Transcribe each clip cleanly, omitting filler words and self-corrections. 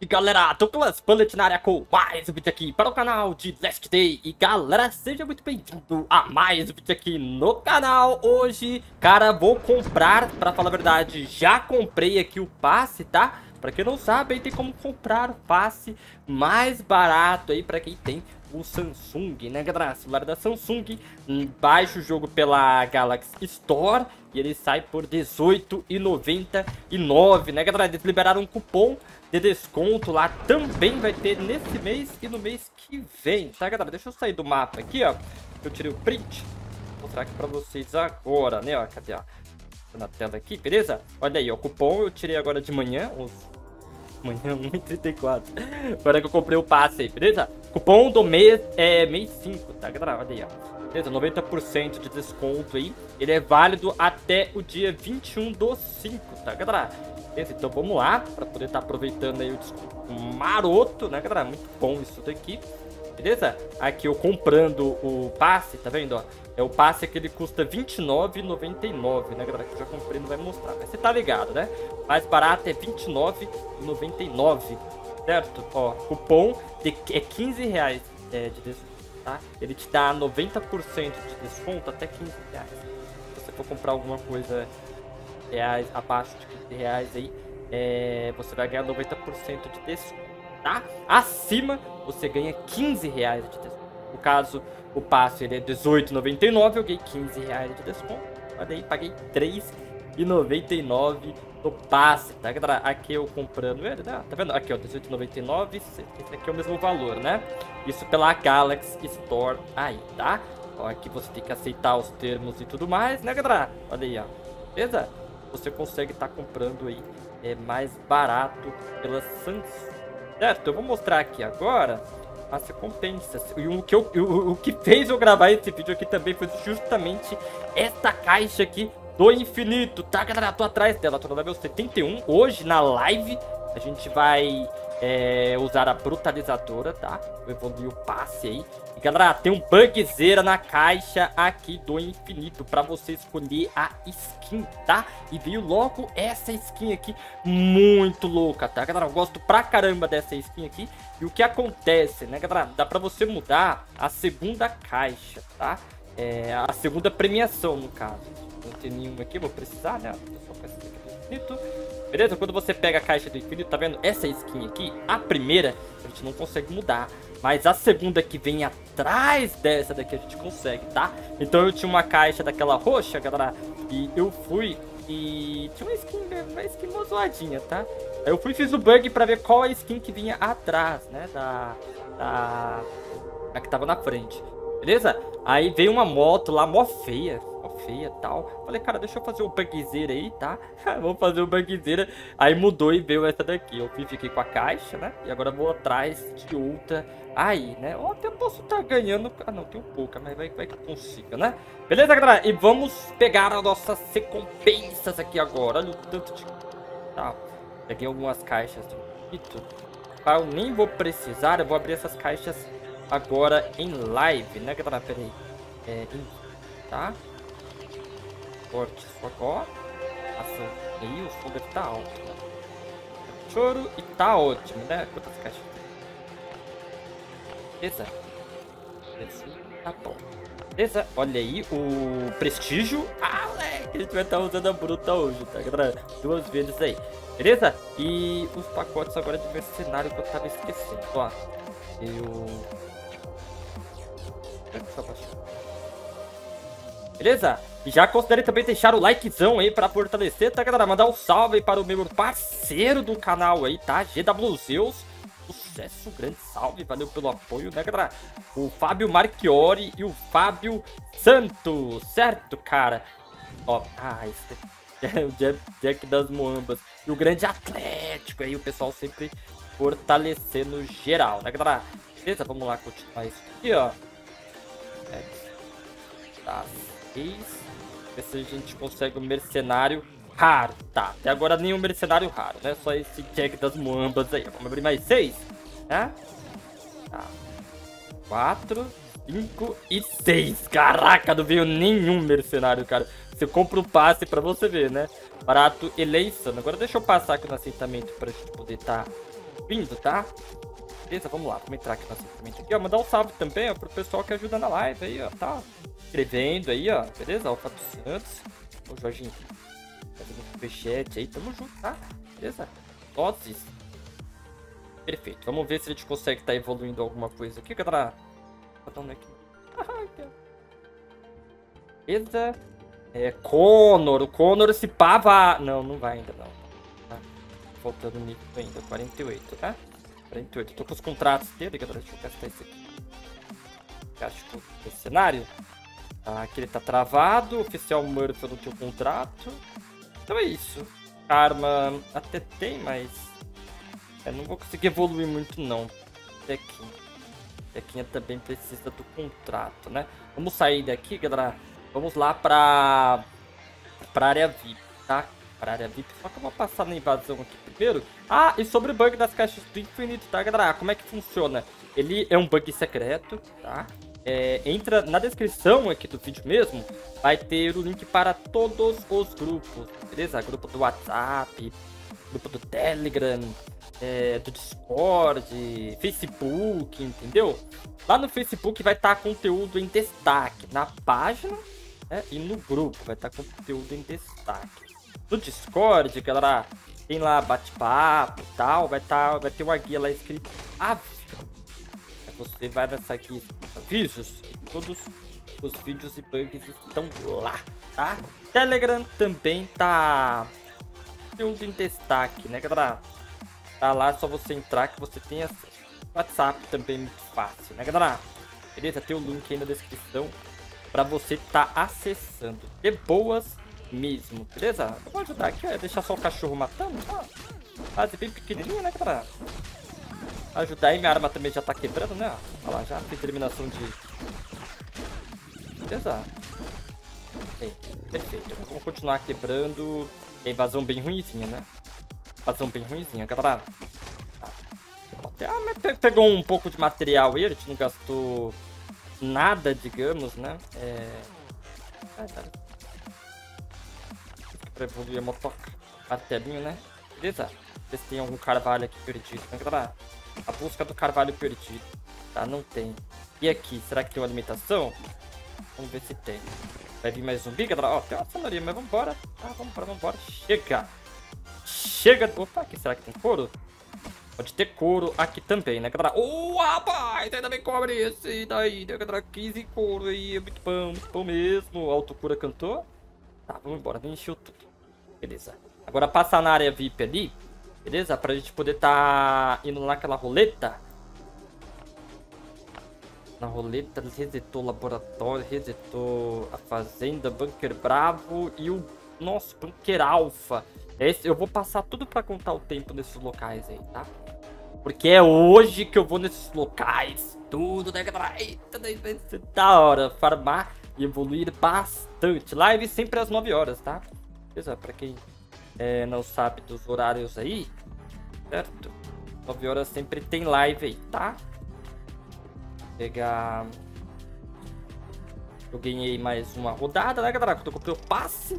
Salve galera, Douglas Bullet na área com mais um vídeo aqui para o canal de Last Day. E galera, seja muito bem-vindo a mais um vídeo aqui no canal. Hoje, cara, vou comprar, para falar a verdade, já comprei aqui o passe, tá? Pra quem não sabe, aí tem como comprar o passe mais barato aí pra quem tem o Samsung, né galera? Celular da Samsung, baixa o jogo pela Galaxy Store e ele sai por R$18,99, né galera? Eles liberaram um cupom de desconto lá, também vai ter nesse mês e no mês que vem, tá galera? Deixa eu sair do mapa aqui, ó, eu tirei o print, vou mostrar aqui pra vocês agora, né, ó, cadê, ó? Na tela aqui, beleza? Olha aí, ó, o cupom eu tirei agora de manhã, manhã 1h34. Agora que eu comprei o passe aí, beleza? Cupom do mês é mês 5, tá, galera? Olha aí, ó. Beleza? 90% de desconto aí. Ele é válido até o dia 21/5, tá, galera? Beleza? Então vamos lá, pra poder estar aproveitando aí o desconto maroto, né, galera? Muito bom isso daqui. Beleza? Aqui eu comprando o passe, tá vendo, ó? É o passe que ele custa R$29,99, né, galera? Que eu já comprei, não vai mostrar. Mas você tá ligado, né? Mais barato é R$29,99, certo? Ó, cupom é R$15 de desconto, tá? Ele te dá 90% de desconto até R$15. Se você for comprar alguma coisa reais, abaixo de R$15 aí, você vai ganhar 90% de desconto, tá? Acima, você ganha R$15 de desconto. No caso, o passe ele é R$18,99, eu ganhei R$15 de desconto. Olha aí, paguei R$3,99 no passe, tá, galera? Aqui eu comprando ele, né? Tá vendo? Aqui, ó, R$18,99, esse aqui é o mesmo valor, né? Isso pela Galaxy Store aí, tá? Ó, aqui você tem que aceitar os termos e tudo mais, né, galera? Olha aí, ó. Beleza? Você consegue estar comprando aí mais barato pela Samsung, certo? Eu vou mostrar aqui agora as recompensas. E o que fez eu gravar esse vídeo aqui também foi justamente esta caixa aqui do infinito, tá, galera? Tô atrás dela, tô no level 71. Hoje, na live, a gente vai usar a brutalizadora, tá? Eu evoluí o passe aí. E, galera, tem um bugzeira na caixa aqui do infinito pra você escolher a skin, tá? E veio logo essa skin aqui, muito louca, tá, galera? Eu gosto pra caramba dessa skin aqui. E o que acontece, né, galera? Dá pra você mudar a segunda caixa, tá? A segunda premiação, no caso. Não tem nenhuma aqui, vou precisar, né? Só com essa aqui do infinito. Beleza? Quando você pega a caixa do infinito, tá vendo? Essa skin aqui, a primeira, a gente não consegue mudar. Mas a segunda que vem atrás dessa daqui a gente consegue, tá? Então eu tinha uma caixa daquela roxa, galera, e eu fui e tinha uma skin uma zoadinha, tá? Aí eu fui e fiz o bug pra ver qual a skin que vinha atrás, né? Da que tava na frente. Beleza? Aí veio uma moto lá, mó feia e tal. Falei, cara, deixa eu fazer um bugzeira aí, tá? Vamos fazer um bugzeira. Aí mudou e veio essa daqui. Eu fiquei com a caixa, né? E agora vou atrás de outra aí, né? Ou até posso estar ganhando. Ah, não, tem um pouco, mas vai que eu consiga, né? Beleza, galera? E vamos pegar as nossas recompensas aqui agora. Olha o tanto de... Tá. Peguei algumas caixas de infinito. Eu nem vou precisar. Eu vou abrir essas caixas agora em live, né, galera? Pera aí. Tá? Forte socó. Ação aí, o som deve estar alto, né? Choro e tá ótimo, né? Quantas caixas tem? Beleza? Esse tá bom. Beleza? Olha aí o prestígio. Ah, moleque, a gente vai estar usando a bruta hoje, tá, galera? 2 vezes aí. Beleza? E os pacotes agora de mercenário que eu tava esquecendo. Ó, deixa eu baixar. Beleza? E já considere também deixar o likezão aí pra fortalecer, tá, galera? Mandar um salve aí para o meu parceiro do canal aí, tá? GW Zeus. Sucesso, grande salve, valeu pelo apoio, né, galera? O Fábio Marchiori e o Fábio Santos, certo, cara? Ó, esse é o Jack das Moambas. E o grande Atlético aí, o pessoal sempre fortalecendo geral, né, galera? Beleza? Vamos lá continuar isso aqui, ó. Tá, 6. Ver se a gente consegue um mercenário raro. Tá, até agora nenhum mercenário raro, né? Só esse Jack das Moambas aí. Vamos abrir mais 6, né? Tá. 4, 5 e 6. Caraca, não veio nenhum mercenário, cara. Você compra o passe pra você ver, né? Barato eleição. Agora deixa eu passar aqui no assentamento pra gente poder estar vindo, tá? Beleza, vamos lá, vamos entrar aqui no segmento aqui, ó. Mandar um salve também, ó, pro pessoal que ajuda na live aí, ó, tá? Escrevendo aí, ó, beleza? Alfa dos Santos. Ô, Jorginho, fazendo superchat aí, tamo junto, tá? Beleza? Doses. Perfeito, vamos ver se a gente consegue estar evoluindo alguma coisa aqui, galera. Beleza. Conor, o Conor se pava. Não, não vai ainda não. Tá faltando nível ainda, 48, tá? 48, tô com os contratos dele, galera. Deixa eu gastar esse aqui. Acho que esse cenário. Aqui ele tá travado. Oficial Murphy no teu contrato. Então é isso. Karma até tem, mas não vou conseguir evoluir muito não. Tequinha também precisa do contrato, né? Vamos sair daqui, galera. Vamos lá pra área VIP, tá? Pra área VIP. Só que eu vou passar na invasão aqui primeiro. E sobre o bug das caixas do infinito, tá, galera? Como é que funciona? Ele é um bug secreto, tá? Entra na descrição aqui do vídeo mesmo. Vai ter o link para todos os grupos, beleza? Grupo do WhatsApp, grupo do Telegram, do Discord, Facebook, entendeu? Lá no Facebook vai estar conteúdo em destaque na página, e no grupo vai estar conteúdo em destaque. No Discord, galera, tem lá bate-papo e tal, vai ter uma guia lá escrito aviso. Você vai nessa guia avisos e todos os vídeos e bugs estão lá, tá? Telegram também tá conteúdo em destaque, né, galera? Tá lá, só você entrar que você tem acesso. WhatsApp também é muito fácil, né, galera? Beleza? Tem o link aí na descrição pra você tá acessando. De boas mesmo, beleza? Eu vou ajudar aqui, deixar só o cachorro matando. Fase bem pequenininha, né, galera? Ajudar aí, minha arma também já tá quebrando, né? Olha lá, já fiz eliminação de... Beleza? Perfeito. Vamos continuar quebrando. É invasão bem ruimzinha, né? Invasão bem ruimzinha, galera. Pegou um pouco de material aí, a gente não gastou nada, digamos, né? Pra evoluir a motoca. Martelinho, né? Beleza? Ver se tem algum carvalho aqui perdido, né, galera? A busca do carvalho perdido. Tá, não tem. E aqui, será que tem uma alimentação? Vamos ver se tem. Vai vir mais zumbi, galera? Ó, tem uma cenourinha, mas vambora. Vambora. Chega. Opa, aqui será que tem couro? Pode ter couro aqui também, né, galera? Rapaz, ainda bem cobre esse daí, né, galera? 15 couro aí, muito bom mesmo. Autocura cantou. Tá, vamos embora, nem encheu tudo. Beleza. Agora passar na área VIP ali, beleza? Pra gente poder tá indo naquela roleta. Na roleta, resetou o laboratório, resetou a fazenda, bunker bravo e o nosso bunker alfa. Eu vou passar tudo pra contar o tempo nesses locais aí, tá? Porque é hoje que eu vou nesses locais. Tudo, né, galera? Eita, vai ser da hora. Farmar e evoluir bastante. Live sempre às 9 horas, tá? Beleza? Pra quem não sabe dos horários aí, certo? 9 horas sempre tem live aí, tá? Vou pegar... Eu ganhei mais uma rodada, né, galera? Quando eu comprei o passe.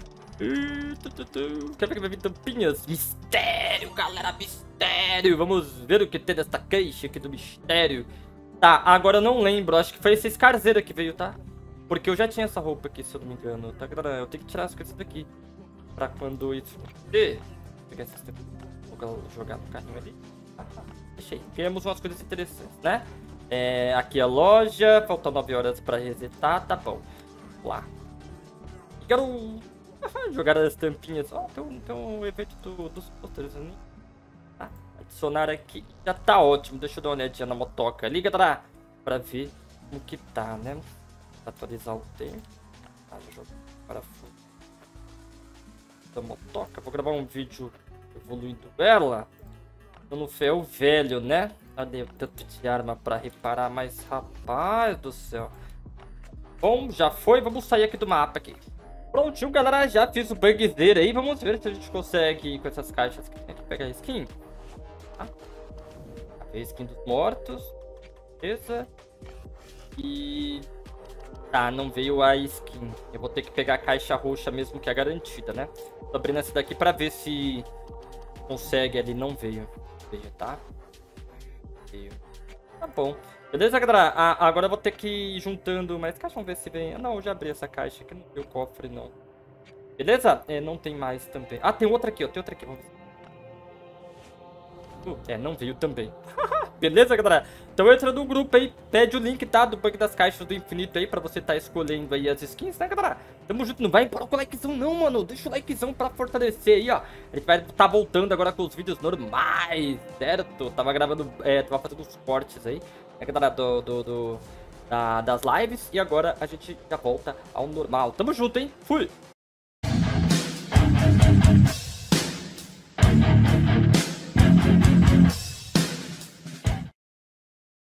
Quer ver que vai vir tampinhas? Mistério, galera, mistério. Vamos ver o que tem nessa caixa aqui do mistério. Tá, agora eu não lembro. Acho que foi esse escarzeiro que veio, tá? Porque eu já tinha essa roupa aqui, se eu não me engano. Tá, galera? Eu tenho que tirar as coisas daqui. Pra quando isso acontecer. Vou pegar essas daqui. Vou jogar no carrinho ali. Deixa aí. Temos umas coisas interessantes, né? Aqui a loja. Faltam 9 horas pra resetar. Tá bom. Vamos lá. Quero... jogar as tampinhas. Tem um evento dos posters ali. Adicionar aqui. Já tá ótimo. Deixa eu dar uma olhadinha na motoca ali, galera. Pra ver como que tá, né? Atualizar o tempo. Jogar parafuso da motoca. Vou gravar um vídeo evoluindo ela. No ferro velho, né? Cadê o tanto de arma pra reparar? Mas, rapaz do céu. Bom, já foi. Vamos sair aqui do mapa aqui. Prontinho, galera, já fiz o bugzeiro aí. Vamos ver se a gente consegue com essas caixas aqui. Tem que pegar a skin. Tá? A skin dos mortos. Beleza. E... tá, não veio a skin. Eu vou ter que pegar a caixa roxa mesmo, que é garantida, né? Tô abrindo essa daqui pra ver se consegue ali. Não veio. veja, tá? Tá bom. Beleza, galera? Agora eu vou ter que ir juntando mais caixa. Vamos ver se vem... Ah, não, eu já abri essa caixa aqui. Não vi o cofre, não. Beleza? Não tem mais também. Ah, tem outra aqui, ó. Tem outra aqui. Vamos ver. Não veio também. Beleza, galera? Então entra no grupo aí, pede o link, tá? Do Bug das Caixas do Infinito aí, pra você tá escolhendo aí as skins, né, galera? Tamo junto, não vai embora com o likezão não, mano. Deixa o likezão pra fortalecer aí, ó. A gente vai tá voltando agora com os vídeos normais, certo? Tava gravando, tava fazendo os cortes aí, né, galera, das lives. E agora a gente já volta ao normal. Tamo junto, hein? Fui!